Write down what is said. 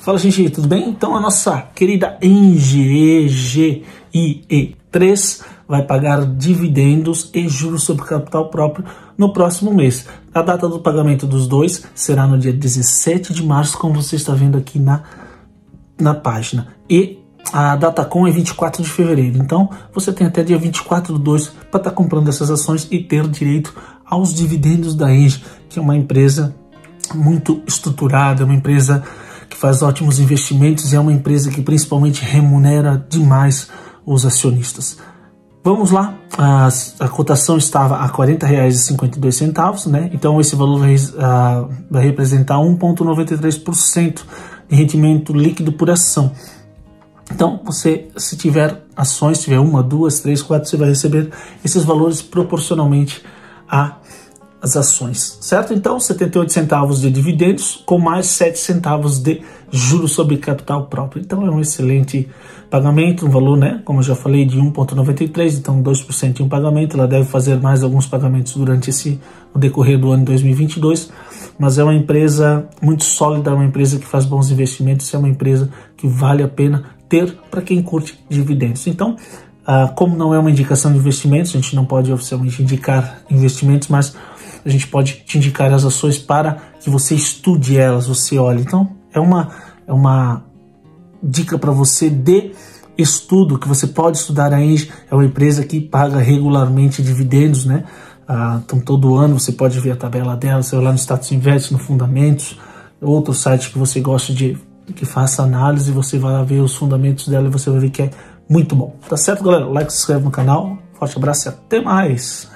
Fala, gente, tudo bem? Então a nossa querida Engie EGIE3 vai pagar dividendos e juros sobre capital próprio no próximo mês. A data do pagamento dos dois será no dia 17 de março, como você está vendo aqui na página. E a Datacom é 24 de fevereiro, então você tem até dia 24/2 para estar comprando essas ações e ter direito aos dividendos da Engie, que é uma empresa muito estruturada, é uma empresa que faz ótimos investimentos e é uma empresa que principalmente remunera demais os acionistas. Vamos lá, a cotação estava a R$ 40,52, né? Então esse valor vai representar 1,93% de rendimento líquido por ação. Então você, se tiver ações, tiver 1, 2, 3, 4, você vai receber esses valores proporcionalmente às ações, certo? Então 78 centavos de dividendos com mais 7 centavos de juros sobre capital próprio. Então é um excelente pagamento, um valor, né, como eu já falei, de 1,93, então 2% em um pagamento. Ela deve fazer mais alguns pagamentos durante o decorrer do ano 2022, mas é uma empresa muito sólida, é uma empresa que faz bons investimentos, é uma empresa que vale a pena ter para quem curte dividendos. Então, como não é uma indicação de investimentos, a gente não pode oficialmente indicar investimentos, mas a gente pode te indicar as ações para que você estude elas, você olhe. Então, é uma dica para você de estudo, que você pode estudar. A Engie é uma empresa que paga regularmente dividendos, né? Então, todo ano você pode ver a tabela dela, você vai lá no Status Invest, no Fundamentos, outro site que você gosta que faça análise, você vai lá ver os fundamentos dela e você vai ver que é muito bom. Tá certo, galera? Like, se inscreve no canal, forte abraço e até mais!